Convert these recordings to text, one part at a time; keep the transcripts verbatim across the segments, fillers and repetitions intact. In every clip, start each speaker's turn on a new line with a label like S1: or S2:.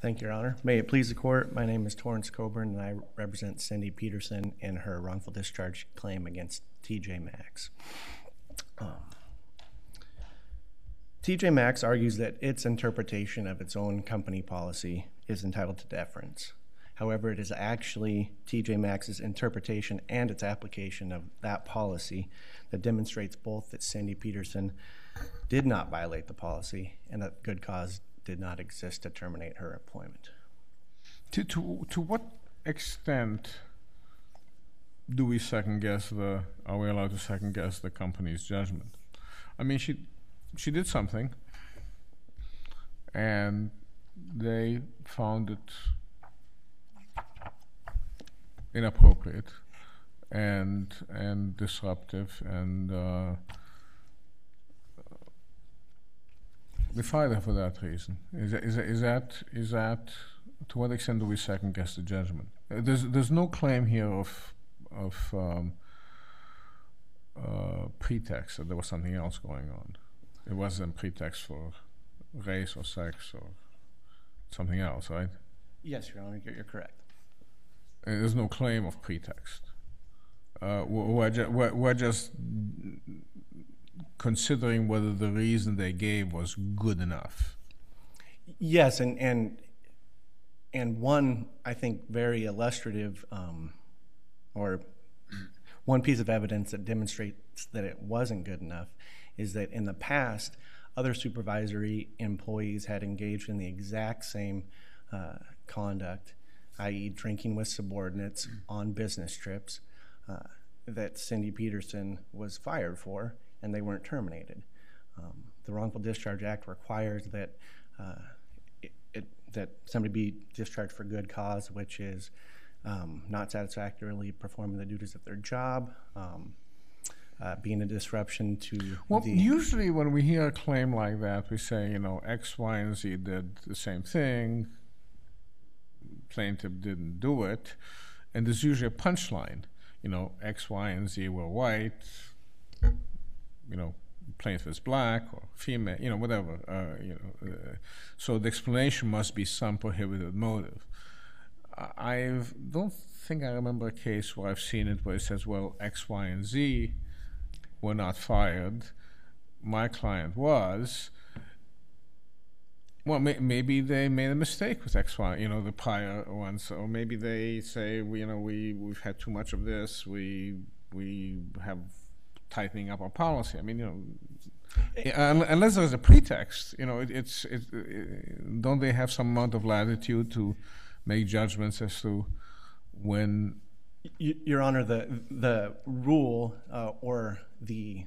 S1: Thank you, Your Honor. May it please the court, my name is Torrance Coburn, and I represent Cindy Pedersen in her wrongful discharge claim against T J Maxx. Um, T J Maxx argues that its interpretation of its own company policy is entitled to deference. However, it is actually T J Maxx's interpretation and its application of that policy that demonstrates both that Cindy Pedersen did not violate the policy and that good cause did not exist to terminate her employment.
S2: To, to, to what extent do we second guess the, are we allowed to second guess the company's judgment? I mean, she, she did something and they found it inappropriate and, and disruptive, and uh, they fired her for that reason. Is that, is that, is that, is that, to what extent do we second guess the judgment? Uh, there's, there's no claim here of, of um, uh, pretext that there was something else going on. It wasn't pretext for race or sex or something else, right?
S1: Yes, Your Honor, you're, you're correct.
S2: Uh, there's no claim of pretext. Uh, we're, ju we're, we're just considering whether the reason they gave was good enough.
S1: Yes, and and and one, I think, very illustrative um, or one piece of evidence that demonstrates that it wasn't good enough is that in the past, other supervisory employees had engaged in the exact same uh, conduct, that is drinking with subordinates on business trips, uh, that Cindy Pedersen was fired for, and they weren't terminated. Um, the Wrongful Discharge Act requires that uh, it, it, that somebody be discharged for good cause, which is um, not satisfactorily performing the duties of their job, um, uh, being a disruption to
S2: well,
S1: the...
S2: usually when we hear a claim like that, we say, you know, X, Y, and Z did the same thing, plaintiff didn't do it, and there's usually a punchline. You know, X, Y, and Z were white, you know, plaintiff is black or female, you know, whatever. Uh, you know, uh, so the explanation must be some prohibited motive. I don't think I remember a case where I've seen it where it says, well, X, Y, and Z were not fired. My client was. Well, may, maybe they made a mistake with X, Y, you know, the prior ones, or maybe they say, we, you know, we we've had too much of this. We we have tightening up our policy. I mean, you know, unless there's a pretext, you know, it, it's it, it, don't they have some amount of latitude to make judgments as to when?
S1: Your Honor, the the rule uh, or the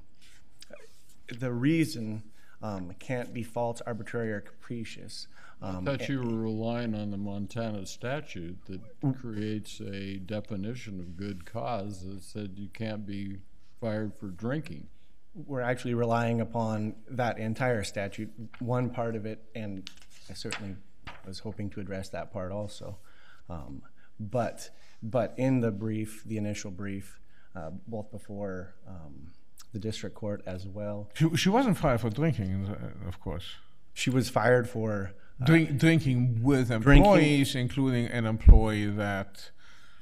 S1: the reason. Um, can't be false, arbitrary, or capricious.
S3: Um, I thought you were relying on the Montana statute that creates a definition of good cause that said you can't be fired for drinking.
S1: We're actually relying upon that entire statute, one part of it, and I certainly was hoping to address that part also. Um, but, but in the brief, the initial brief, uh, both before um, the district court as well.
S2: She, she wasn't fired for drinking, of course.
S1: She was fired for... Uh,
S2: Drink, drinking with employees, drinking. Including an employee that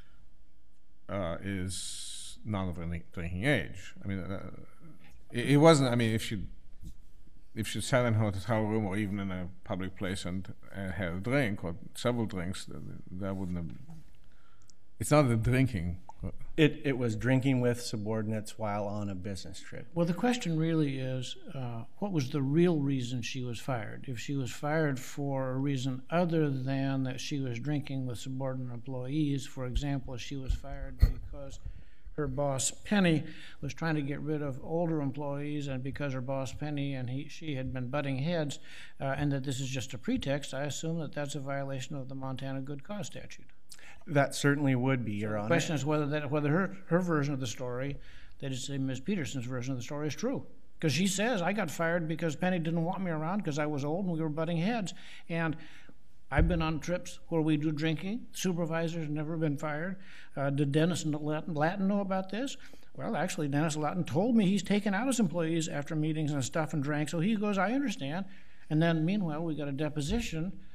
S2: uh, is not of a drinking age. I mean, uh, it, it wasn't, I mean, if she, if she sat in her hotel room or even in a public place and uh, had a drink or several drinks, that, that wouldn't have... It's not the drinking.
S1: It, it was drinking with subordinates while on a business trip.
S4: Well, the question really is, uh, what was the real reason she was fired? If she was fired for a reason other than that she was drinking with subordinate employees, for example, if she was fired because her boss, Penny, was trying to get rid of older employees, and because her boss, Penny, and he, she had been butting heads, uh, and that this is just a pretext, I assume that that's a violation of the Montana Good Cause statute.
S1: That certainly would be, Your Honor.
S4: The question is whether that whether her, her version of the story, that is Miz Pedersen's version of the story, is true. Because she says, I got fired because Penny didn't want me around because I was old and we were butting heads. And I've been on trips where we do drinking. Supervisors have never been fired. Uh, did Dennis Latin, Latin know about this? Well, actually, Dennis Latin told me he's taken out his employees after meetings and stuff and drank. So he goes, I understand. And then, meanwhile, we got a deposition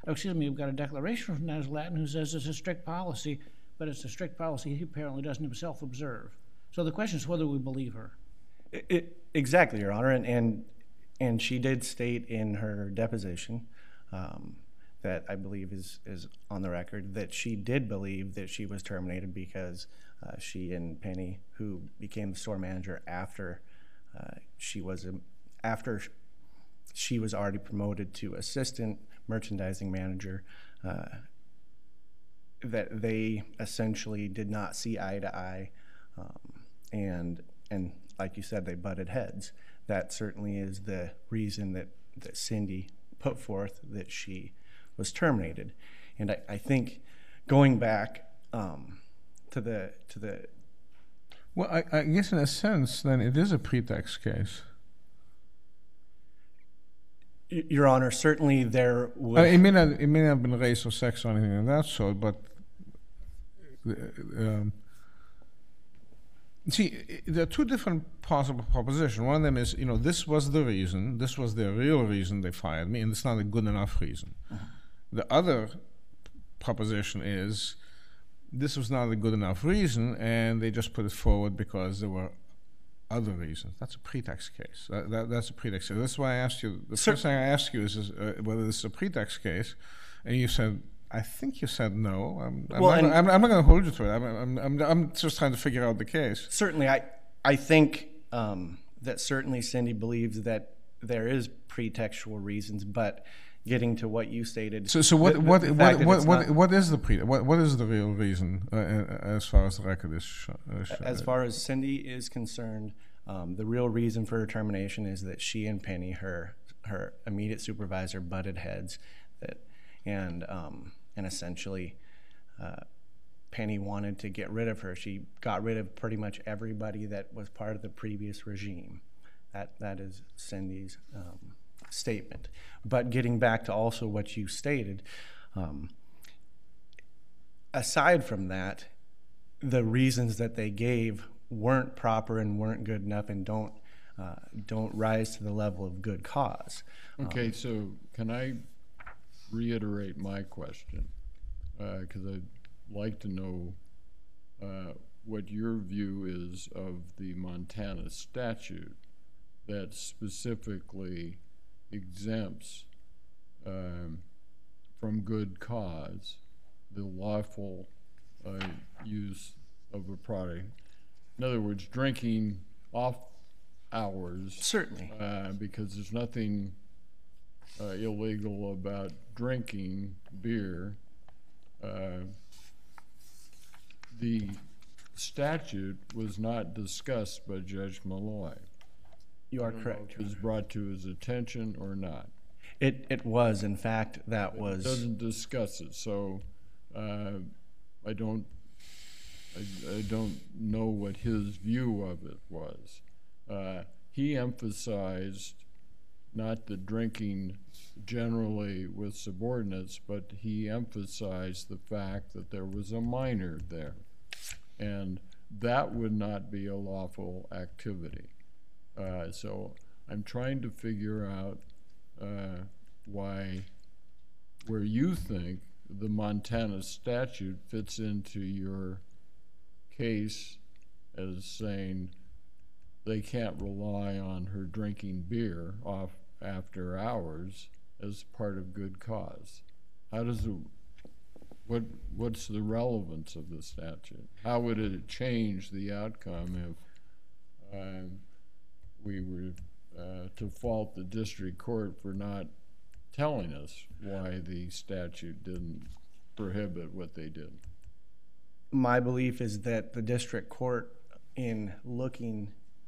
S4: oh, excuse me, we've got a declaration from Nez Latin who says it's a strict policy, but it's a strict policy he apparently doesn't himself observe. So the question is whether we believe her.
S1: It, it, exactly, Your Honor, and, and and she did state in her deposition um, that I believe is is on the record that she did believe that she was terminated because uh, she and Penny, who became the store manager after uh, she was a, after she was already promoted to assistant merchandising manager, uh, that they essentially did not see eye to eye, um, and and like you said, they butted heads. That certainly is the reason that, that Cindy put forth that she was terminated. And I, I think going back um, to the to the
S2: well, I, I guess in a sense, then it is a pretext case.
S1: Your Honor, certainly there was.
S2: Uh, it may not it may not have been race or sex or anything of that sort, but um, see, there are two different possible propositions. One of them is, you know, this was the reason, this was the real reason they fired me, and it's not a good enough reason. Uh-huh. The other proposition is, this was not a good enough reason, and they just put it forward because there were other reasons. That's a pretext case. That, that, that's a pretext case. That's why I asked you, the Sir, first thing I asked you is, is uh, whether this is a pretext case, and you said, I think you said no. I'm, I'm
S1: well,
S2: not, I'm, I'm not going to hold you to it. I'm, I'm, I'm, I'm just trying to figure out the case.
S1: Certainly, I, I think um, that certainly Cindy believes that there is pretextual reasons, but getting to what you stated.
S2: So, so what, the, what, the what, what, what,
S1: not,
S2: what is the pre? What, what is the real reason uh, as far as the record is? Sh- uh, sh-
S1: as far as Cindy is concerned, um, the real reason for her termination is that she and Penny, her her immediate supervisor, butted heads, that and. Um, And essentially, uh, Penny wanted to get rid of her. She got rid of pretty much everybody that was part of the previous regime. That that is Cindy's um, statement. But getting back to also what you stated, um, aside from that, the reasons that they gave weren't proper and weren't good enough, and don't uh, don't rise to the level of good cause.
S3: Okay,
S1: um,
S3: so can I reiterate my question, because uh, I'd like to know uh, what your view is of the Montana statute that specifically exempts um, from good cause the lawful uh, use of a product. In other words, drinking off hours.
S1: Certainly.
S3: Uh, because there's nothing Uh, illegal about drinking beer. Uh, the statute was not discussed by Judge Malloy.
S1: You are correct.
S3: It was brought to his attention or not.
S1: It it was, in fact, that was.
S3: It doesn't discuss it, so uh, I don't I, I don't know what his view of it was. Uh, he emphasized not the drinking generally with subordinates, but he emphasized the fact that there was a minor there, and that would not be a lawful activity. Uh, so I'm trying to figure out uh, why, where you think the Montana statute fits into your case as saying they can't rely on her drinking beer off after hours as part of good cause. How does it, what what's the relevance of the statute? How would it change the outcome if uh, we were uh, to fault the district court for not telling us why the statute didn't prohibit what they did?
S1: My belief is that the district court, in looking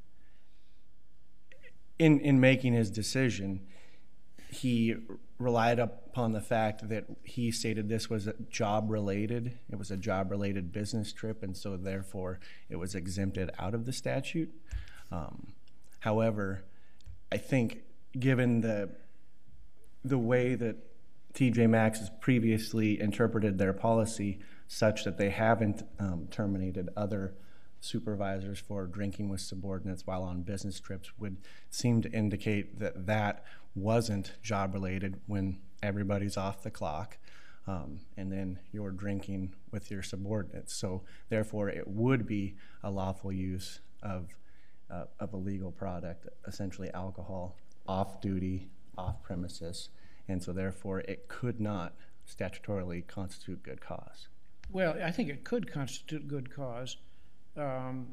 S1: In, in making his decision, he relied upon the fact that he stated this was job-related. It was a job-related business trip, and so therefore it was exempted out of the statute. Um, however, I think given the the way that T J Maxx has previously interpreted their policy such that they haven't um, terminated other supervisors for drinking with subordinates while on business trips would seem to indicate that that wasn't job-related, when everybody's off the clock, um, and then you're drinking with your subordinates. So therefore, it would be a lawful use of uh, of a legal product, essentially alcohol, off duty, off premises, and so therefore it could not statutorily constitute good cause.
S4: Well, I think it could constitute good cause. Um,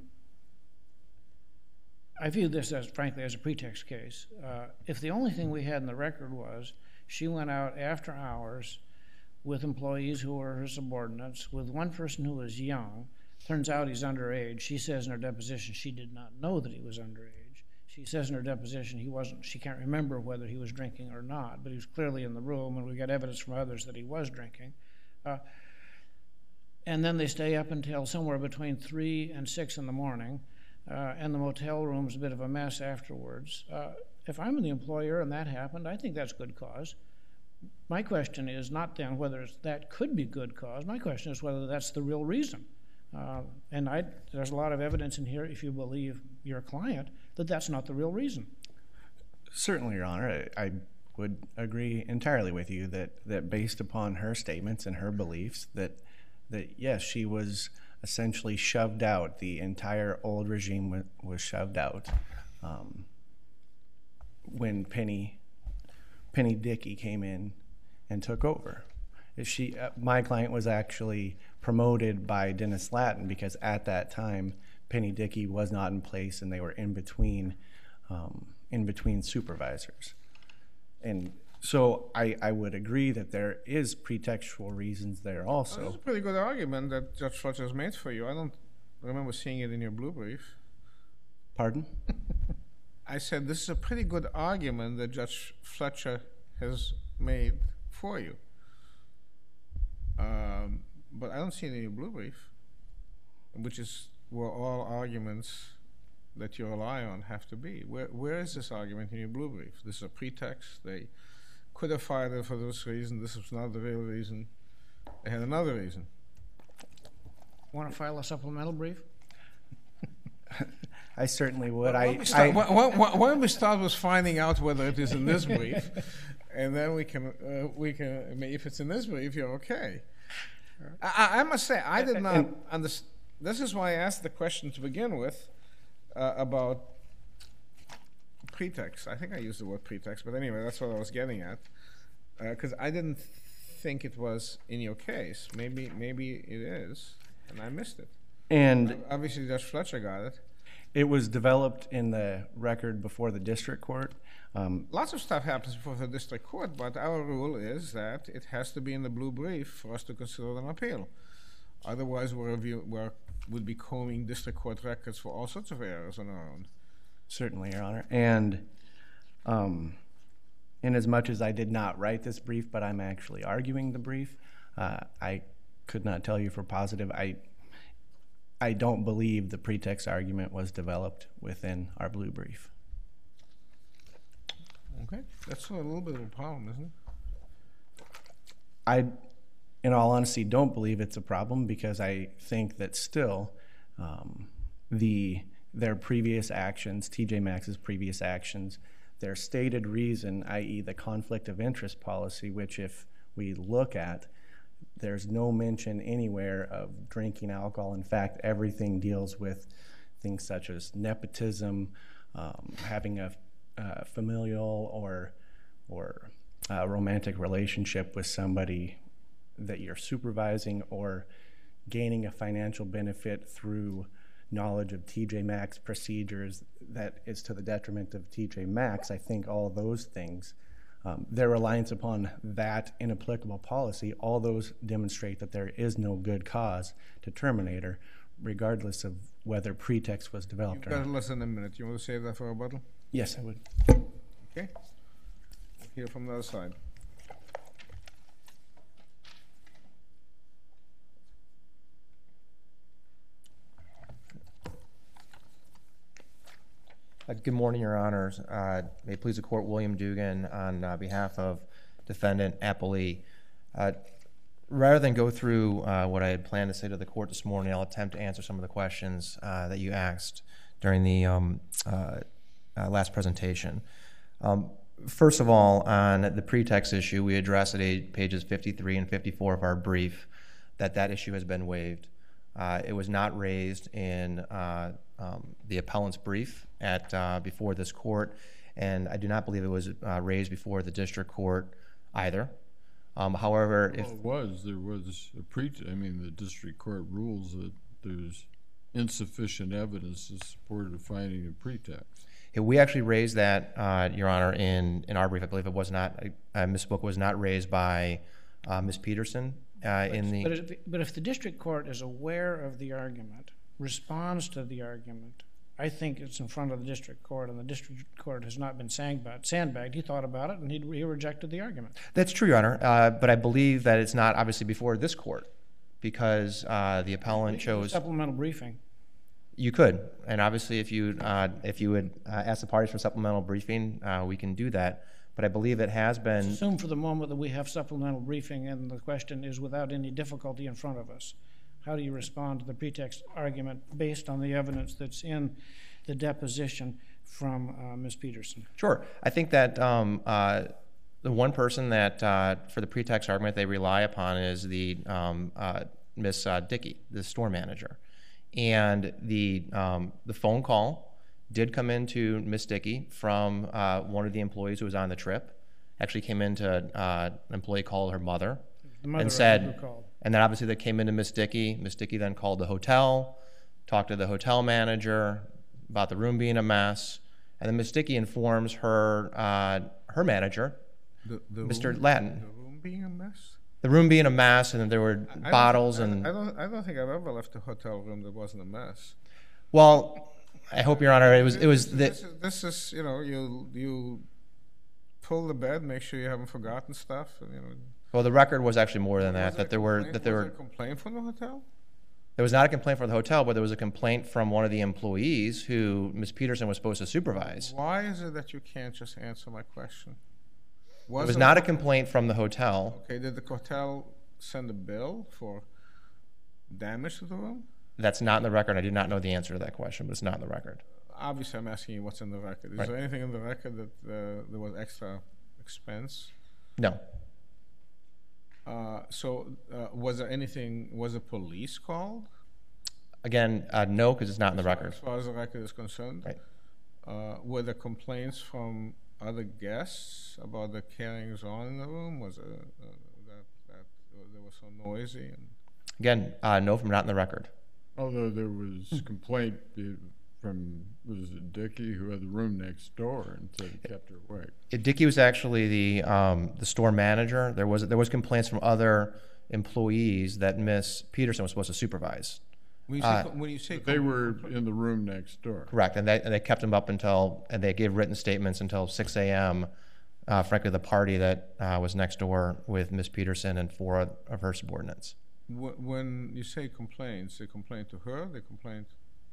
S4: I view this as, frankly, as a pretext case. Uh, if the only thing we had in the record was she went out after hours with employees who were her subordinates, with one person who was young, turns out he's underage. She says in her deposition she did not know that he was underage. She says in her deposition he wasn't, she can't remember whether he was drinking or not, but he was clearly in the room, and we got evidence from others that he was drinking. Uh, and then they stay up until somewhere between three and six in the morning, uh, and the motel room's a bit of a mess afterwards. Uh, if I'm the employer and that happened, I think that's good cause. My question is not then whether it's, that could be good cause. My question is whether that's the real reason. Uh, and I, there's a lot of evidence in here, if you believe your client, that that's not the real reason.
S1: Certainly, Your Honor. I, I would agree entirely with you that, that based upon her statements and her beliefs, that that yes, she was essentially shoved out. The entire old regime was, was shoved out um, when Penny Penny Dickey came in and took over. She, uh, my client was actually promoted by Dennis Lattin because at that time Penny Dickey was not in place and they were in between um, in between supervisors. And so I, I would agree that there is pretextual reasons there also.
S2: Well, that's a pretty good argument that Judge Fletcher has made for you. I don't remember seeing it in your blue brief.
S1: Pardon?
S2: I said this is a pretty good argument that Judge Fletcher has made for you. Um, but I don't see it in your blue brief, which is where all arguments that you rely on have to be. Where, where is this argument in your blue brief? This is a pretext. They could have fired her for this reason. This was not the real reason. They had another reason.
S4: Want to file a supplemental brief?
S1: I certainly would.
S2: Why
S1: I,
S2: don't we start,
S1: I,
S2: why, why, why don't we start with finding out whether it is in this brief, and then we can uh, we can I mean, if it's in this brief, you're okay. I, I must say I did not understand. This is why I asked the question to begin with uh, about pretext. I think I used the word pretext, but anyway, that's what I was getting at. Because uh, I didn't think it was in your case. Maybe maybe it is, and I missed it.
S1: and
S2: Obviously, Judge Fletcher got it.
S1: it was developed in the record before the district court. Um,
S2: Lots of stuff happens before the district court, but our rule is that it has to be in the blue brief for us to consider an appeal. Otherwise, we're, review, we're would be combing district court records for all sorts of errors on our own.
S1: Certainly, Your Honor. And um, in as much as I did not write this brief, but I'm actually arguing the brief, uh, I could not tell you for positive. I I don't believe the pretext argument was developed within our blue brief.
S2: Okay, that's a little bit of a problem, isn't it?
S1: I, in all honesty, don't believe it's a problem because I think that still um, the their previous actions, T J Maxx's previous actions, their stated reason, that is the conflict of interest policy, which if we look at, there's no mention anywhere of drinking alcohol. In fact, everything deals with things such as nepotism, um, having a, a familial or or a romantic relationship with somebody that you're supervising, or gaining a financial benefit through knowledge of T J Maxx procedures that is to the detriment of T J Maxx. I think all those things, um, their reliance upon that inapplicable policy, all those demonstrate that there is no good cause to terminate her, regardless of whether pretext was developed
S2: You've
S1: or
S2: got
S1: not.
S2: less than a minute. You want to save that for a rebuttal?
S1: Yes, I would.
S2: Okay. We'll hear from the other side.
S5: Uh, Good morning, Your Honors. Uh, May it please the Court, William Dugan on uh, behalf of Defendant Appley. Uh, Rather than go through uh, what I had planned to say to the Court this morning, I'll attempt to answer some of the questions uh, that you asked during the um, uh, uh, last presentation. Um, First of all, on the pretext issue, we address at eight, pages fifty-three and fifty-four of our brief that that issue has been waived. Uh, it was not raised in uh, um, the appellant's brief at uh, before this court, and I do not believe it was uh, raised before the district court either. Um, however,
S3: well,
S5: if
S3: it was, there was a pre. I mean, the district court rules that there's insufficient evidence to support a finding of pretext.
S5: Yeah, we actually raised that, uh, Your Honor, in, in our brief. I believe it was not, I misspoke, was not raised by uh, Miz Pedersen uh,
S4: But,
S5: in the...
S4: but, if, but if the district court is aware of the argument, responds to the argument, I think it's in front of the district court, and the district court has not been sandbagged. sandbagged. He thought about it, and he, he rejected the argument.
S5: That's true, Your Honor, uh, but I believe that it's not obviously before this court because uh, the appellant chose...
S4: Supplemental briefing.
S5: You could, and obviously if you uh, if you would uh, ask the parties for supplemental briefing, uh, we can do that. But I believe it has been...
S4: Assume for the moment that we have supplemental briefing and the question is without any difficulty in front of us. How do you respond to the pretext argument based on the evidence that's in the deposition from uh, Miz Pedersen?
S5: Sure. I think that um, uh, the one person that, uh, for the pretext argument, they rely upon is the um, uh, Miss uh, Dickey, the store manager. And the, um, the phone call did come into Miss Dickey from uh, one of the employees who was on the trip. Actually came into uh, an employee called her mother,
S4: The mother
S5: and said,
S4: who called.
S5: and then obviously they came into Miss Dickey. Miss Dickey then called the hotel, talked to the hotel manager about the room being a mess, and then Miss Dickey informs her uh, her manager,
S2: The, the
S5: Mister
S2: room,
S5: Latin.
S2: The room being a mess?
S5: The room being a mess, and then there were
S2: I
S5: bottles
S2: don't,
S5: and...
S2: I, I don't. I don't think I've ever left a hotel room that wasn't a mess.
S5: Well, I hope, Your Honor, it was... It was
S2: this,
S5: the,
S2: this, is, this is, you know, you you pull the bed, make sure you haven't forgotten stuff. And, you know,
S5: well, the record was actually more than that,
S2: was
S5: that there were...
S2: complaint-
S5: that there
S2: was
S5: were.
S2: there a complaint from the hotel?
S5: There was not a complaint from the hotel, but there was a complaint from one of the employees who Miz Pedersen was supposed to supervise.
S2: Why is it that you can't just answer my question?
S5: It was
S2: there
S5: not a
S2: com-
S5: complaint from the hotel.
S2: Okay, did the hotel send a bill for damage to the room?
S5: That's not in the record. I do not know the answer to that question, but it's not in the record.
S2: Obviously, I'm asking you what's in the record. Is
S5: Right.
S2: there anything in the record that uh, there was extra expense?
S5: No.
S2: Uh, so, uh, was there anything? Was the police called?
S5: Again, uh, no, because it's not in the record.
S2: As far as the record is concerned,
S5: Right.
S2: uh, were there complaints from other guests about the carryings on in the room? Was it, uh, that that there was so noisy? And
S5: Again, uh, no, from not in the record.
S3: Although there was complaint be- from, was it Dickey, who had the room next door and said he kept her awake.
S5: It, Dickey was actually the um, the store manager. There was there was complaints from other employees that Miss Pedersen was supposed to supervise.
S2: when you say,
S5: Uh,
S2: co- when you say
S3: But they
S2: com-
S3: were in the room next door.
S5: Correct, and they and they kept him up until and they gave written statements until six a m Uh, frankly, the party that uh, was next door with Miss Pedersen and four of her subordinates.
S2: wh- when you say complaints, they complained to her. They complained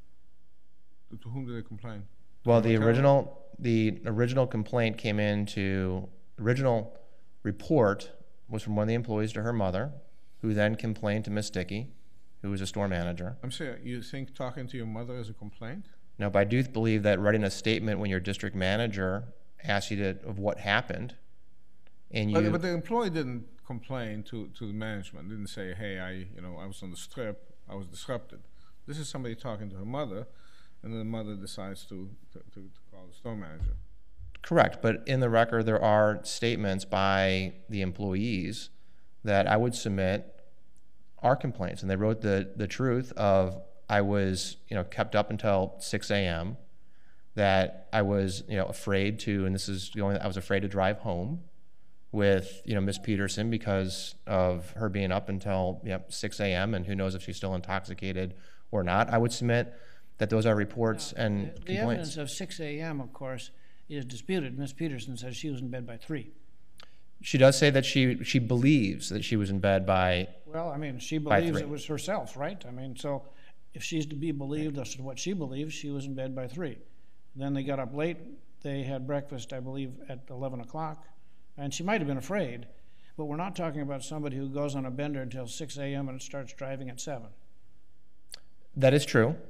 S2: to, to whom did they complain?
S5: Well, the
S2: hotel?
S5: original the original complaint came into original report was from one of the employees to her mother, who then complained to Miss Dickey, who was a store manager.
S2: I'm saying, you think talking to your mother is a complaint?
S5: Now, but I do believe that writing a statement when your district manager asks you to, of what happened, and you...
S2: But, but the employee didn't complain to, to the management, didn't say, hey, I, you know, I was on the strip, I was disrupted. This is somebody talking to her mother, and the mother decides to, to, to, to call the store manager.
S5: Correct, but in the record, there are statements by the employees that I would submit are complaints, and they wrote the, the truth of I was, you know, kept up until six a m, that I was, you know, afraid to, and this is the only, I was afraid to drive home with, you know, Miss Pedersen because of her being up until, you know, six a m, and who knows if she's still intoxicated or not. I would submit that those are reports
S4: Now,
S5: and
S4: the, the
S5: complaints.
S4: evidence of six a m, of course, is disputed. Miss Pedersen says she was in bed by three.
S5: She does say that she she believes that she was in bed by...
S4: Well, I mean, she
S5: By
S4: believes
S5: three.
S4: it was herself, right? I mean, so if she's to be believed as to what she believes, she was in bed by three. Then they got up late. They had breakfast, I believe, at eleven o'clock. And she might have been afraid, but we're not talking about somebody who goes on a bender until six a m and starts driving at seven.
S5: That is true.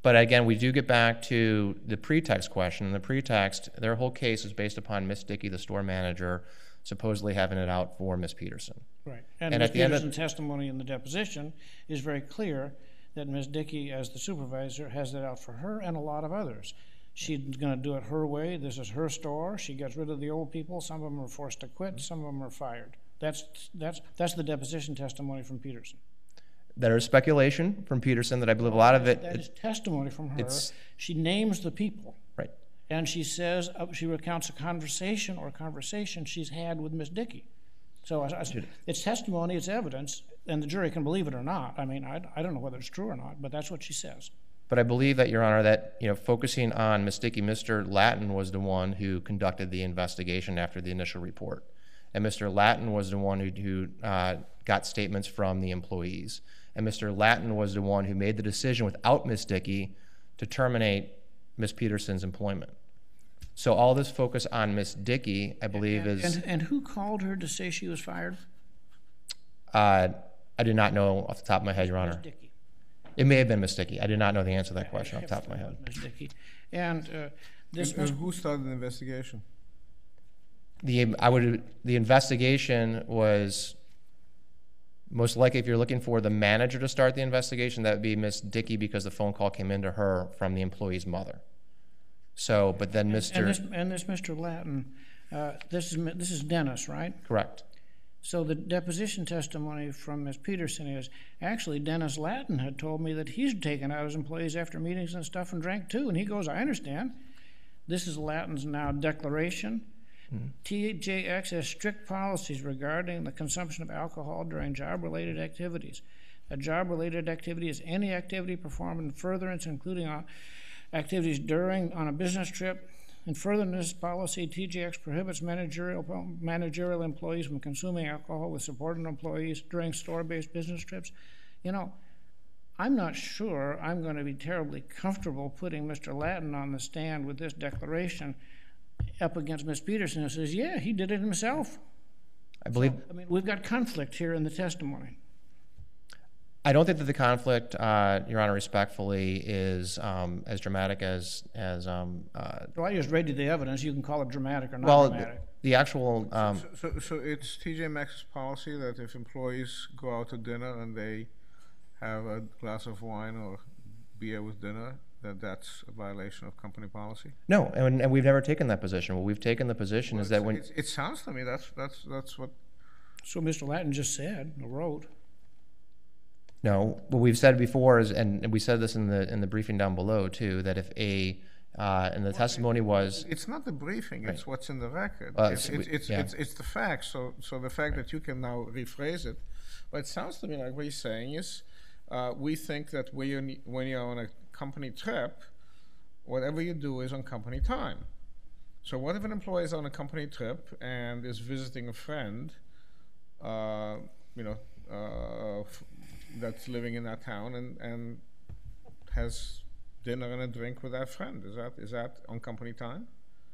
S5: But again, we do get back to the pretext question. And the pretext, their whole case is based upon Miss Dickey, the store manager, supposedly having it out for Miss Pedersen.
S4: Right. And,
S5: And
S4: Miz
S5: at the end of-
S4: Pedersen's testimony in the deposition is very clear that Miss Dickey, as the supervisor, has it out for her and a lot of others. She's going to do it her way. This is her store. She gets rid of the old people. Some of them are forced to quit. Some of them are fired. That's that's that's the deposition testimony from Pedersen.
S5: There is speculation from Pedersen that I believe a lot of it.
S4: That is testimony from her.
S5: it's-
S4: She names the people.
S5: Right.
S4: And she says, uh, she recounts a conversation or conversation she's had with Miss Dickey. So I, I, it's testimony, it's evidence, and the jury can believe it or not. I mean, I, I don't know whether it's true or not, but that's what she says.
S5: But I believe that, Your Honor, that, you know, focusing on Miss Dickey, Mister Latin was the one who conducted the investigation after the initial report. And Mister Latin was the one who, who uh, got statements from the employees. And Mister Latin was the one who made the decision without Miss Dickey to terminate Miss Pedersen's employment. So all this focus on Miss Dickey, I believe,
S4: And,
S5: is...
S4: and, and who called her to say she was fired?
S5: Uh, I do not know off the top of my head, Your
S4: Miss
S5: Honor.
S4: Dickey.
S5: It may have been Miss Dickey. I do not know the answer to that question off the top of my head.
S4: Miss Dickey. And uh, this
S2: And,
S4: was
S2: and who started the investigation?
S5: The I would the investigation was most likely, if you're looking for the manager to start the investigation, that would be Miss Dickey, because the phone call came into her from the employee's mother. So, but then Mister
S4: And this, and this Mister Latin, uh, this is this is Dennis, right?
S5: Correct.
S4: So the deposition testimony from Miz Pedersen is, actually, Dennis Latin had told me that he's taken out his employees after meetings and stuff and drank too. And he goes, I understand. This is Latin's now declaration. Mm-hmm. T J X has strict policies regarding the consumption of alcohol during job-related activities. A job-related activity is any activity performed in furtherance, including uh, activities during, on a business trip. In furtherance of this policy, T J X prohibits managerial, managerial employees from consuming alcohol with subordinate employees during store-based business trips. You know, I'm not sure I'm going to be terribly comfortable putting Mister Latin on the stand with this declaration up against Miz Pedersen, who says, yeah, he did it himself.
S5: I believe.
S4: So, I mean, we've got conflict here in the testimony.
S5: I don't think that the conflict, uh, Your Honor, respectfully, is um, as dramatic as as. Um, uh,
S4: So I just read you the evidence. You can call it dramatic or not
S5: well,
S4: dramatic.
S5: the, the actual. Um,
S2: So, so, so it's T J Maxx's policy that if employees go out to dinner and they have a glass of wine or beer with dinner, that that's a violation of company policy?
S5: no, and, and we've never taken that position. What we've taken the position
S2: Well,
S5: is that
S2: it's-
S5: when
S2: it's- it sounds to me that's that's that's what.
S4: So Mister Latin just said, or wrote.
S5: No, what we've said before is, and we said this in the in the briefing down below too, that if a uh, and the testimony was
S2: It's not the briefing; it's what's in the record.
S5: Uh,
S2: it's,
S5: so
S2: it's,
S5: we-
S2: it's,
S5: yeah.
S2: it's it's the facts. So so the fact that you can now rephrase it, but it sounds to me like what he's saying is, uh, we think that when you're when you're on a company trip, whatever you do is on company time. So what if an employee is on a company trip and is visiting a friend, uh, you know, uh, f- that's living in that town and, and has dinner and a drink with that friend? Is that is that on company time?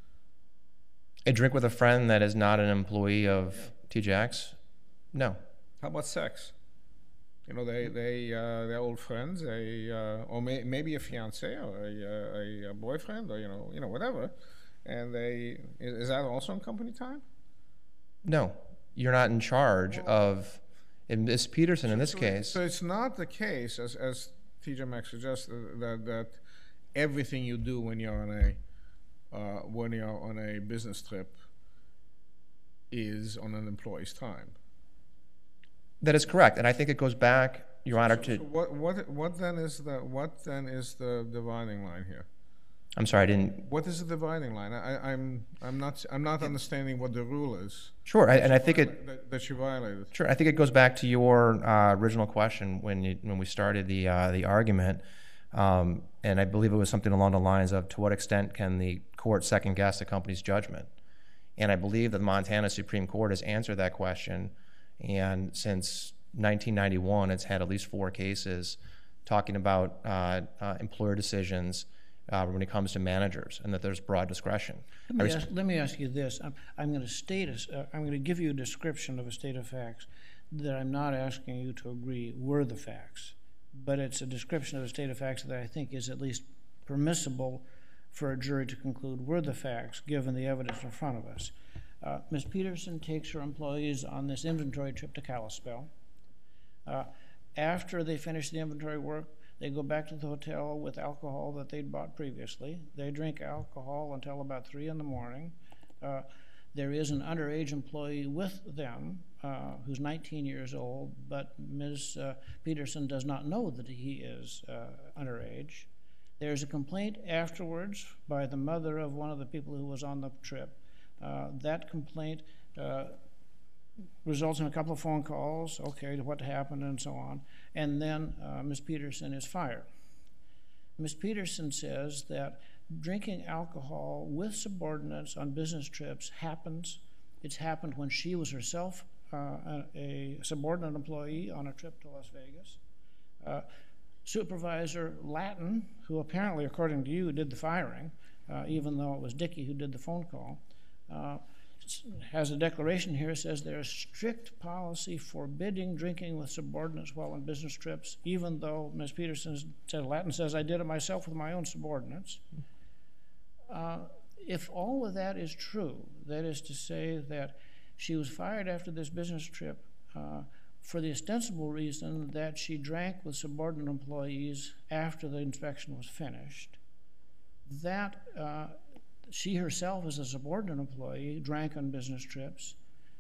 S5: a drink with a friend that is not an employee of T J X? No.
S2: How about sex? You know, they they uh, they're old friends, they uh, or may, maybe a fiance or a, uh, a, a boyfriend, or you know you know whatever, and they is, is that also on company time?
S5: No. You're not in charge of, in Miss Pedersen in this
S2: so,
S5: case.
S2: So it's not the case, as as T J Maxx suggests, that, that that everything you do when you're on a uh, when you're on a business trip is on an employee's time.
S5: That is correct, and I think it goes back, Your Honor,
S2: So,
S5: to.
S2: so what what what then is the what then is the dividing line here?
S5: I'm sorry, I didn't.
S2: What is the dividing line? I, I'm I'm not I'm not understanding what the rule is.
S5: Sure, I, and I think it.
S2: that, that you violated.
S5: Sure, I think it goes back to your uh, original question when you, when we started the uh, the argument, um, and I believe it was something along the lines of, to what extent can the court second guess the company's judgment? And I believe that the Montana Supreme Court has answered that question, and since nineteen ninety-one, it's had at least four cases talking about uh, uh, employer decisions uh, when it comes to managers, and that there's broad discretion.
S4: Let me, ask, let me ask you this. I'm, I'm going to state, a, uh, I'm going to give you a description of a state of facts that I'm not asking you to agree were the facts. but it's a description of a state of facts that I think is at least permissible for a jury to conclude were the facts, given the evidence in front of us. Uh, Miz Pedersen takes her employees on this inventory trip to Kalispell. Uh, after they finish the inventory work, they go back to the hotel with alcohol that they'd bought previously. They drink alcohol until about three in the morning. Uh, there is an underage employee with them uh, who's nineteen years old, but Miz Uh, Pedersen does not know that he is uh, underage. There's a complaint afterwards by the mother of one of the people who was on the trip. Uh, that complaint uh, results in a couple of phone calls, okay, to what happened and so on, and then uh, Miz Pedersen is fired. Miz Pedersen says that drinking alcohol with subordinates on business trips happens. It's happened when she was herself uh, a, a subordinate employee on a trip to Las Vegas. Uh, Supervisor Latin, who apparently, according to you, did the firing, uh, even though it was Dickey who did the phone call, uh, has a declaration here that says there is strict policy forbidding drinking with subordinates while on business trips, even though Miz Pedersen said, Latin says, I did it myself with my own subordinates. Uh, if all of that is true, that is to say that she was fired after this business trip uh, for the ostensible reason that she drank with subordinate employees after the inspection was finished, that uh, she herself, as a subordinate employee, drank on business trips.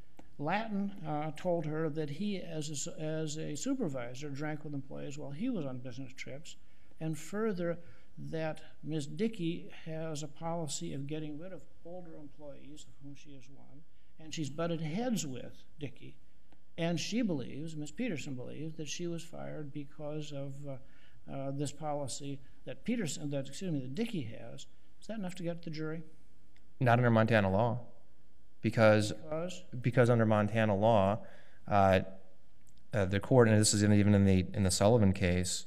S4: Latin uh, told her that he, as a, as a supervisor, drank with employees while he was on business trips, and further, that Miz Dickey has a policy of getting rid of older employees, of whom she is one, and she's butted heads with Dickey. And she believes, Miz Pedersen believes, that she was fired because of uh, uh, this policy that Pedersen, that excuse me, that Dickey has. Is that enough to get to the jury?
S5: Not under Montana law, because
S4: Because,
S5: because under Montana law, uh, uh, the court, and this is even in the in the Sullivan case,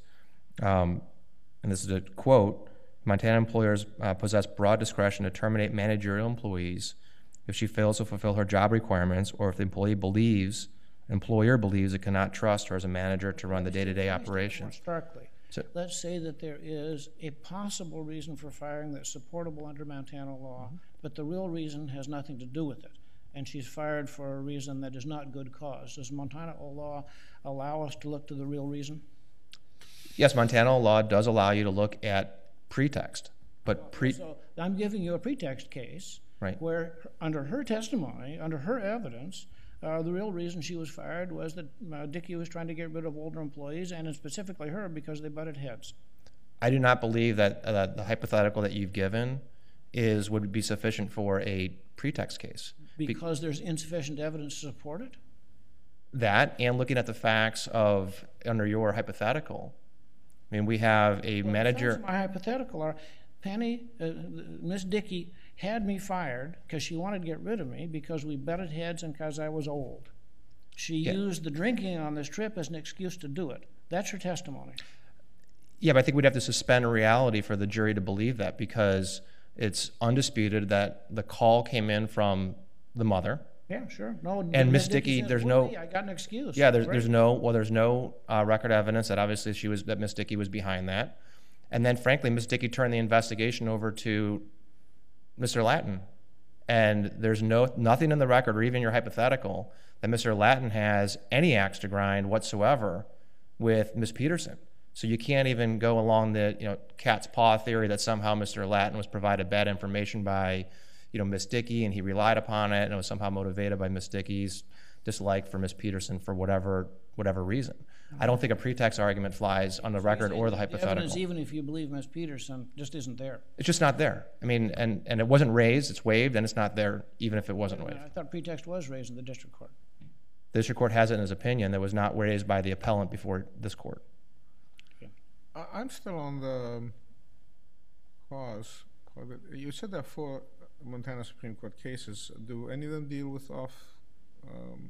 S5: um, and this is a quote: Montana employers uh, possess broad discretion to terminate managerial employees if she fails to fulfill her job requirements, or if the employee believes, employer believes, it cannot trust her as a manager to run the day-to-day operations.
S4: more starkly,
S5: So,
S4: let's say that there is a possible reason for firing that's supportable under Montana law, mm-hmm. but the real reason has nothing to do with it, and she's fired for a reason that is not good cause. Does Montana law allow us to look to the real reason?
S5: yes, Montana law does allow you to look at pretext, but pre.
S4: So I'm giving you a pretext case,
S5: Right.
S4: where under her testimony, under her evidence, uh, the real reason she was fired was that uh, Dickey was trying to get rid of older employees, and specifically her, because they butted heads.
S5: I do not believe that uh, the hypothetical that you've given is would be sufficient for a pretext case.
S4: Because Be- there's insufficient evidence to support it?
S5: That, and looking at the facts of, under your hypothetical, I mean, we have a
S4: well,
S5: manager.
S4: My hypothetical are, Penny, uh, Miss Dickey had me fired because she wanted to get rid of me because we butted heads and because I was old. She yeah. used the drinking on this trip as an excuse to do it. That's her testimony.
S5: Yeah, but I think we'd have to suspend reality for the jury to believe that, because it's undisputed that the call came in from the mother.
S4: Yeah, sure. No,
S5: and Miss Dickey, there's no.
S4: I got an excuse.
S5: Yeah, there's there's no well, there's no uh, record evidence that obviously she was that Miss Dickey was behind that, and then frankly, Miss Dickey turned the investigation over to Mister Latin, and there's no nothing in the record or even your hypothetical that Mister Latin has any axe to grind whatsoever with Miss Pedersen. So you can't even go along the you know cat's paw theory that somehow Mister Latin was provided bad information by you know Miss Dickey and he relied upon it and it was somehow motivated by Miss Dickey's dislike for Miss Pedersen for whatever whatever reason. I don't think a pretext argument flies on the
S4: so
S5: record or the,
S4: the
S5: hypothetical.
S4: Evidence, even if you believe Miss Pedersen, just isn't there.
S5: It's just not there. I mean, and, and it wasn't raised, it's waived, and it's not there even if it wasn't waived.
S4: I thought pretext was raised in the district court.
S5: The district court has it in his opinion that was not raised by the appellant before this court.
S4: Okay.
S2: I'm still on the cause. You said there are four Montana Supreme Court cases. Do any of them deal with off um,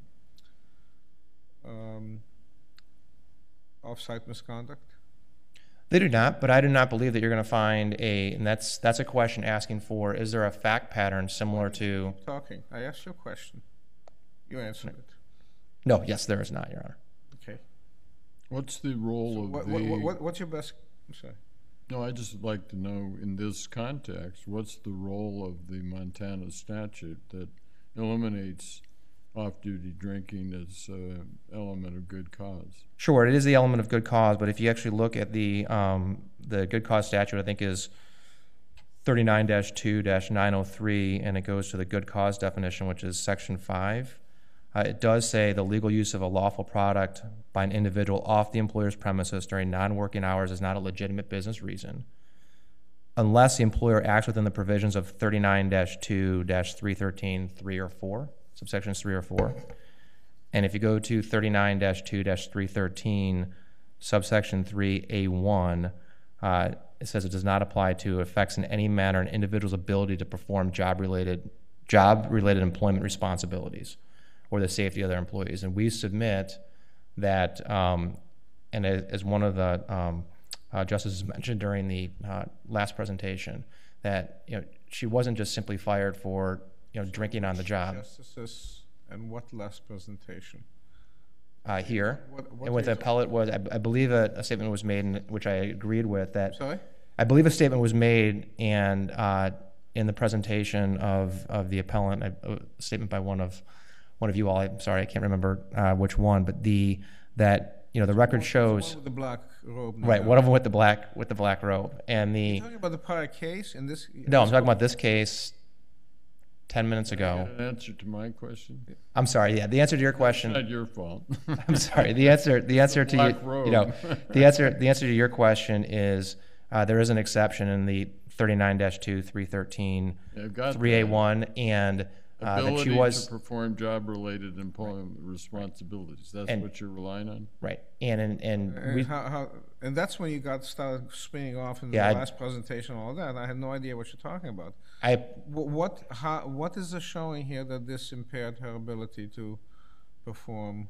S2: um, off-site misconduct?
S5: They do not, but I do not believe that you're going to find a, and that's that's a question asking for, is there a fact pattern similar to...
S2: Talking. I asked you a question. You answered it.
S5: No, yes, there is not, Your Honor.
S2: Okay.
S3: What's the role
S2: So
S3: of
S2: what,
S3: the...
S2: what, what, what's your best? I'm sorry.
S3: No, I'd just like to know, in this context, what's the role of the Montana statute that eliminates off-duty drinking as an element of good cause?
S5: Sure, it is the element of good cause, but if you actually look at the um, the good cause statute, I think is thirty-nine dash two dash nine oh three, and it goes to the good cause definition, which is section five. Uh, it does say the legal use of a lawful product by an individual off the employer's premises during non-working hours is not a legitimate business reason, unless the employer acts within the provisions of thirty-nine dash two dash three thirteen three or four, subsections three or four. And if you go to thirty-nine dash two dash three thirteen, subsection three A one, uh, it says it does not apply to affects in any manner an individual's ability to perform job-related job-related employment responsibilities or the safety of their employees. And we submit that, um, and as, as one of the um, uh, justices mentioned during the uh, last presentation, that you know she wasn't just simply fired for you know drinking on the job.
S2: Justices and what last presentation?
S5: Uh, here,
S2: What- what
S5: and with
S2: are
S5: the
S2: you
S5: appellate was, I, I believe a, a statement was made, in, which I agreed with, that
S2: Sorry?
S5: I believe a statement was made, and uh, in the presentation of, of the appellant, a, a statement by one of one of you all. I'm sorry, I can't remember uh, which one, but the that you know the record
S2: One-
S5: shows
S2: one with the black robe. now.
S5: right one of them with the black with the black robe, and
S2: You're
S5: the
S2: talking about the prior case in this?
S5: no, I'm talking about this case. Ten minutes ago.
S3: An answer to my question?
S5: I'm sorry. Yeah, the answer to your question.
S3: It's not your fault.
S5: I'm sorry. The answer, the answer to
S3: Black
S5: you,
S3: robe.
S5: you know, the answer, the answer to your question is uh, there is an exception in the thirty-nine dash two, three thirteen,
S3: Yeah, I've got
S5: three A
S3: that.
S5: one, and uh, that
S3: Ability
S5: she was
S3: to perform job-related employment responsibilities. That's
S5: And-
S3: what you're relying on?
S5: right, and and, and
S2: And,
S5: we,
S2: how, how, and that's when you got started spinning off in
S5: Yeah, I-
S2: the last presentation and all that. I had no idea what you're talking about.
S5: I
S2: Wh- What, how, what is the showing here that this impaired her ability to perform?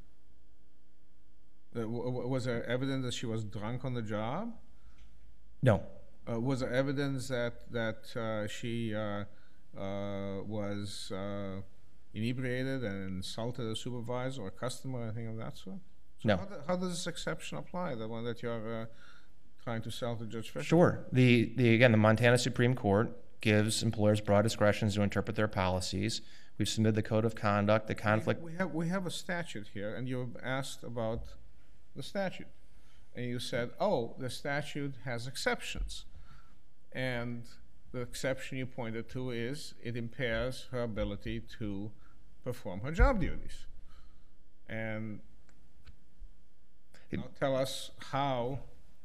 S2: Uh, w- w- Was there evidence that she was drunk on the job?
S5: no,
S2: Uh, was there evidence that, that uh, she uh, uh, was uh, inebriated and insulted a supervisor or a customer or anything of that sort? So
S5: No.
S2: How, do- how does this exception apply, the one that you're uh, trying to sell to Judge Fisher?
S5: sure. The the again, the Montana Supreme Court gives employers broad discretions to interpret their policies. We've submitted the code of conduct, the conflict.
S2: We have, we have a statute here, and you've asked about the statute. And you said, oh, the statute has exceptions. And the exception you pointed to is it impairs her ability to perform her job duties. And now tell us how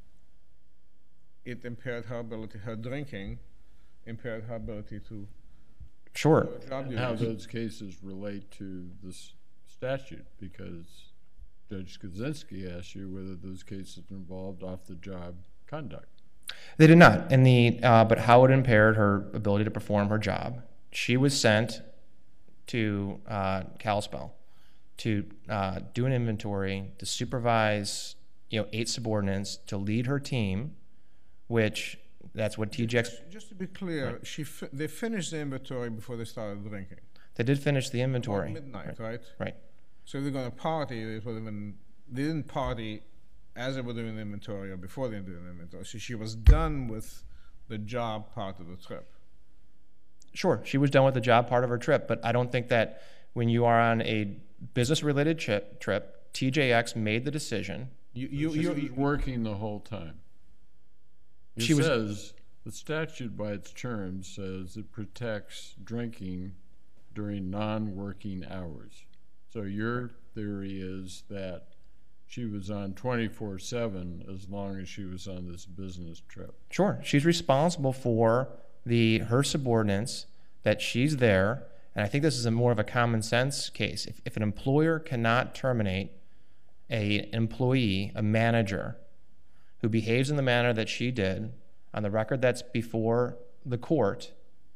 S2: it impaired her ability, her drinking impaired her ability to
S5: Sure.
S2: do her job
S3: And how
S2: duties.
S3: those cases relate to this statute, because Judge Kaczynski asked you whether those cases involved off-the-job conduct.
S5: They did not. And the uh, but how it impaired her ability to perform her job. She was sent to uh, Kalispell to uh, do an inventory, to supervise, you know, eight subordinates, to lead her team, which that's what T J X.
S2: Just to be clear, she fi- they finished the inventory before they started drinking.
S5: They did finish the
S2: About
S5: inventory.
S2: midnight, right?
S5: Right.
S2: So if they're going to party, it would have been. They didn't party as they were doing the inventory or before they were doing the inventory. So she was done with the job part of the trip.
S5: Sure, she was done with the job part of her trip, but I don't think that when you are on a business-related trip, trip, T J X made the decision.
S2: You, you,
S3: She
S2: you,
S3: was
S2: you
S3: working the whole time. It
S5: She was-
S3: says, the statute by its terms says it protects drinking during non-working hours. So your theory is that she was on twenty-four seven as long as she was on this business trip.
S5: Sure, she's responsible for the her subordinates, that she's there, and I think this is a more of a common sense case. If, if an employer cannot terminate a an employee, a manager, who behaves in the manner that she did on the record that's before the court,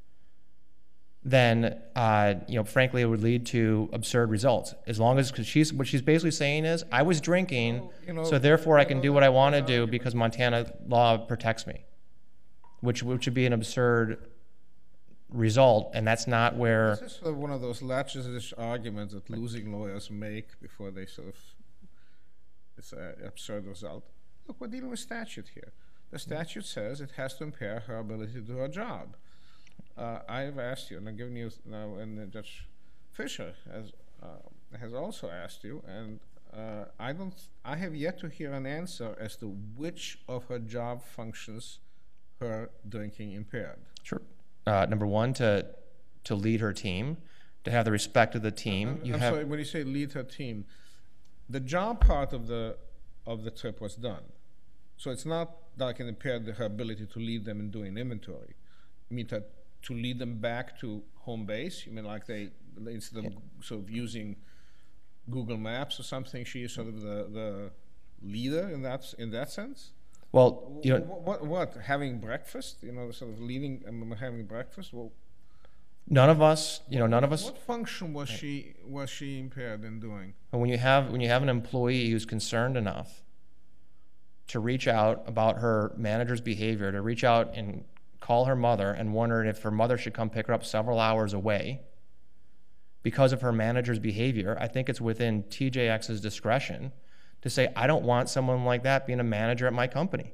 S5: then uh, you know, frankly, it would lead to absurd results. As long as, because she's what she's basically saying is, I was drinking,
S2: Well, you know,
S5: so therefore I can do what I want to
S2: there's
S5: do
S2: argument.
S5: because Montana law protects me, which which would be an absurd result, and that's not where.
S2: This is sort of one of those latches-ish arguments that losing lawyers make before they sort of it's an absurd result. Look, we're dealing with statute here. The statute says it has to impair her ability to do her job. Uh, I have asked you, and I'm giving you now, and uh, Judge Fisher has uh, has also asked you, and uh, I don't. I have yet to hear an answer as to which of her job functions her drinking impaired.
S5: Sure. Uh, number one, to to lead her team, to have the respect of the team.
S2: I'm,
S5: you
S2: I'm
S5: have
S2: sorry, when you say lead her team, the job part of the of the trip was done, so it's not that it impaired her ability to lead them in doing inventory. I mean, to, to lead them back to home base. You mean like they instead of yeah. sort of using Google Maps or something, she is sort of the, the leader in that in that sense.
S5: Well, you know,
S2: what, what, what having breakfast? You know, sort of leading and having breakfast. Well,
S5: none of us, you know, none of us.
S2: What function was she was she impaired in doing?
S5: When you have when you have an employee who's concerned enough to reach out about her manager's behavior, to reach out and call her mother and wonder if her mother should come pick her up several hours away because of her manager's behavior, I think it's within T J X's discretion to say, I don't want someone like that being a manager at my company.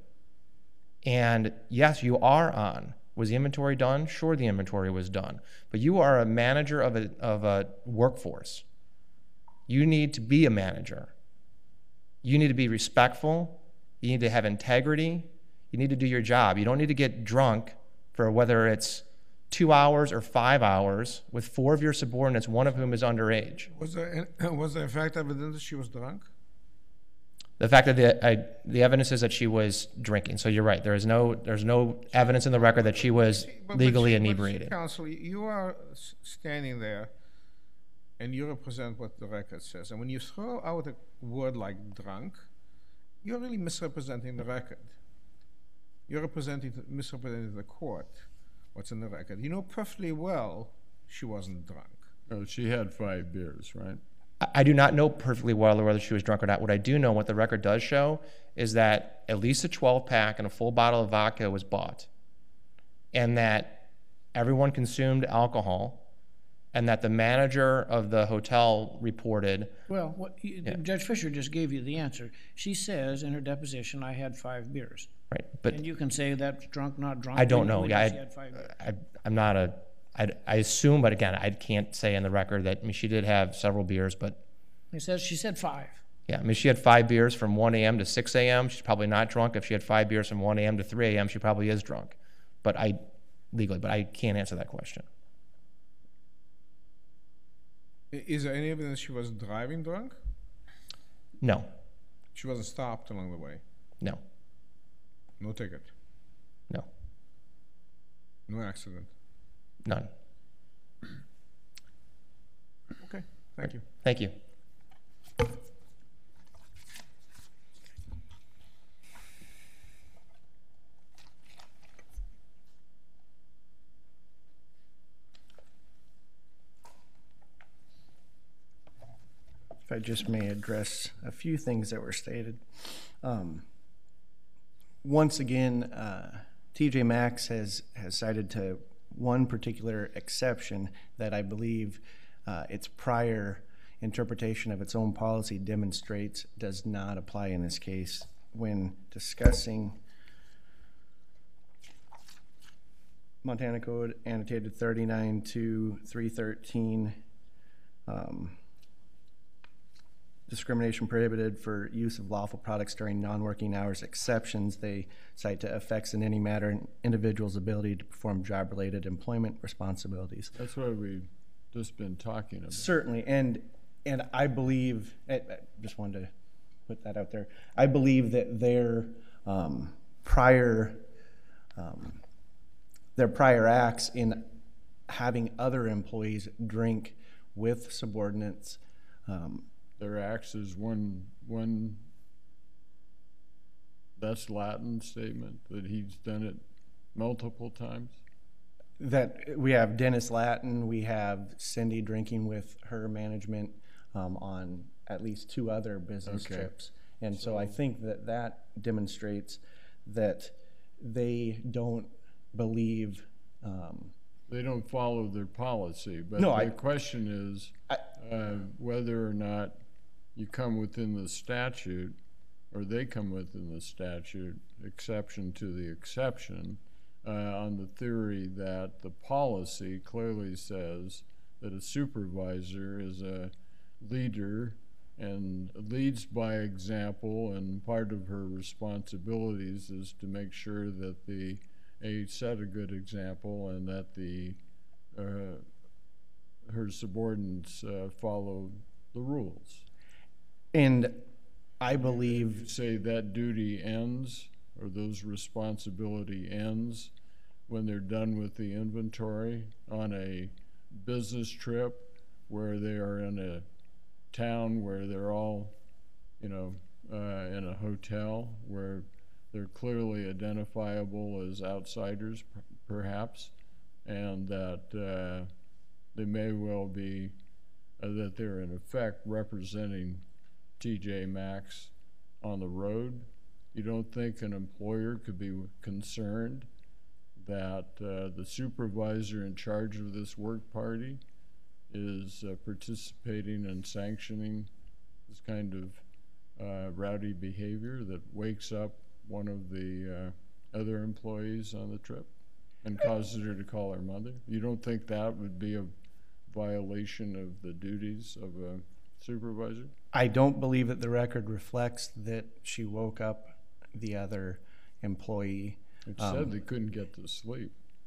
S5: And yes, you are on. Was the inventory done? Sure, the inventory was done. But you are a manager of a, of a workforce. You need to be a manager. You need to be respectful. You need to have integrity. You need to do your job. You don't need to get drunk for whether it's two hours or five hours with four of your subordinates, one of whom is underage.
S2: Was there, was there in fact evidence that she was drunk?
S5: The fact that the, I, the evidence is that she was drinking. So you're right. There is no, there's no evidence in the record that she was
S2: but,
S5: legally
S2: but,
S5: inebriated.
S2: But, counsel, you are standing there and you represent what the record says. And when you throw out a word like drunk, you're really misrepresenting the record. You're representing, misrepresenting the court, what's in the record. You know perfectly well she wasn't drunk.
S3: Oh, she had five beers, right?
S5: I do not know perfectly well whether she was drunk or not. What I do know, what the record does show, is that at least a twelve pack and a full bottle of vodka was bought, and that everyone consumed alcohol, and that the manager of the hotel reported.
S4: Well, what, yeah. Judge Fisher just gave you the answer. She says in her deposition, I had five beers.
S5: Right, but
S4: and you can say that's drunk, not drunk.
S5: I don't know. Yeah, I,
S4: she had five beers.
S5: I, I'm not a. I, I assume, but again, I can't say in the record that I mean, she did have several beers, but
S4: it says she said five.
S5: Yeah, I mean, she had five beers from one a m to six a m She's probably not drunk. If she had five beers from one a m to three a m, she probably is drunk. But I, legally, but I can't answer that question.
S2: Is there any evidence she was driving drunk?
S5: No.
S2: She wasn't stopped along the way?
S5: No.
S2: No ticket?
S5: No.
S2: No accident?
S5: None.
S2: Okay, thank you.
S5: Thank you.
S1: If I just may address a few things that were stated. Um, once again, uh, T J Maxx has, has cited to one particular exception that I believe uh, its prior interpretation of its own policy demonstrates does not apply in this case when discussing Montana Code annotated thirty-nine to three thirteen. Um, discrimination prohibited for use of lawful products during non-working hours exceptions. They cite to affects in any matter an individual's ability to perform job-related employment responsibilities.
S3: That's what we've just been talking about.
S1: Certainly, and and I believe, I just wanted to put that out there, I believe that their um, prior um, their prior acts in having other employees drink with subordinates. Um,
S3: Their acts is one one that's Latin statement that he's done it multiple times.
S1: That we have Dennis Latin, we have Cindy drinking with her management um, on at least two other business
S3: Okay.
S1: trips, and so,
S3: So
S1: I think that that demonstrates that they don't believe. Um,
S3: They don't follow their policy, but
S1: No,
S3: the
S1: I-
S3: question is
S1: I-
S3: uh, whether or not you come within the statute or they come within the statute, exception to the exception, uh, on the theory that the policy clearly says that a supervisor is a leader and leads by example, and part of her responsibilities is to make sure that the a set a good example and that the uh, her subordinates uh, follow the rules.
S1: And I believe
S3: You say that duty ends, or those responsibility ends, when they're done with the inventory on a business trip where they are in a town where they're all, you know, uh, in a hotel where they're clearly identifiable as outsiders, p- perhaps, and that uh, they may well be, uh, that they're in effect representing T J Maxx on the road. You don't think an employer could be concerned that uh, the supervisor in charge of this work party is uh, participating and sanctioning this kind of uh, rowdy behavior that wakes up one of the uh, other employees on the trip and causes her to call her mother? You don't think that would be a violation of the duties of a supervisor?
S1: I don't believe that the record reflects that she woke up the other employee.
S3: It
S1: Um,
S3: said they couldn't get to sleep.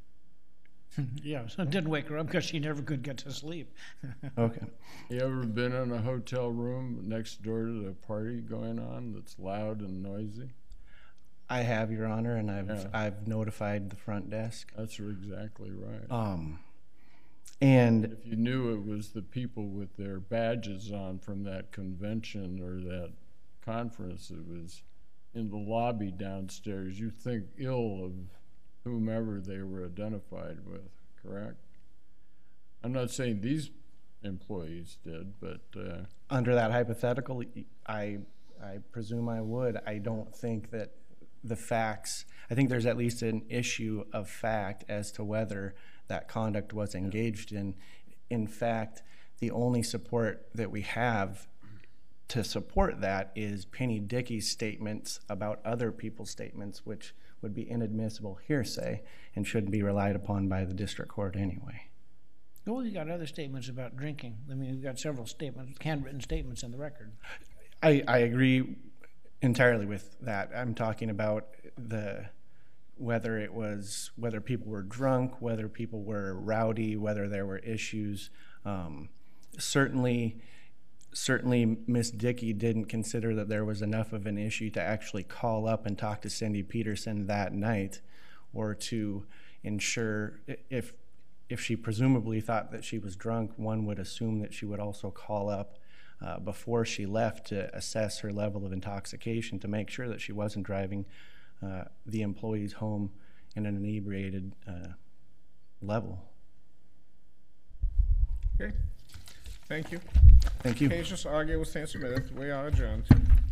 S4: Yeah, so it didn't wake her up because she never could get to sleep.
S1: Okay.
S3: You ever been in a hotel room next door to the party going on that's loud and noisy?
S1: I have, Your Honor, and I've
S3: Yeah.
S1: I've notified the front desk.
S3: That's exactly right.
S1: Um, and
S3: If you knew it was the people with their badges on from that convention or that conference that was in the lobby downstairs, you'd think ill of whomever they were identified with, correct? I'm not saying these employees did, but uh,
S1: under that hypothetical, I I presume I would. I don't think that the facts. I think there's at least an issue of fact as to whether that conduct was engaged in. In fact, the only support that we have to support that is Penny Dickey's statements about other people's statements, which would be inadmissible hearsay and shouldn't be relied upon by the district court anyway.
S4: Well, you got other statements about drinking. I mean, we've got several statements, handwritten statements in the record.
S1: I, I agree entirely with that. I'm talking about the whether it was whether people were drunk, whether people were rowdy, whether there were issues. Um, certainly, certainly, Miss Dickey didn't consider that there was enough of an issue to actually call up and talk to Cindy Pedersen that night, or to ensure if if she presumably thought that she was drunk, one would assume that she would also call up uh, before she left to assess her level of intoxication to make sure that she wasn't driving uh, the employees home in an inebriated uh, level.
S2: Okay, thank you.
S1: Thank you.
S2: Cases argued will stand submitted. We are adjourned.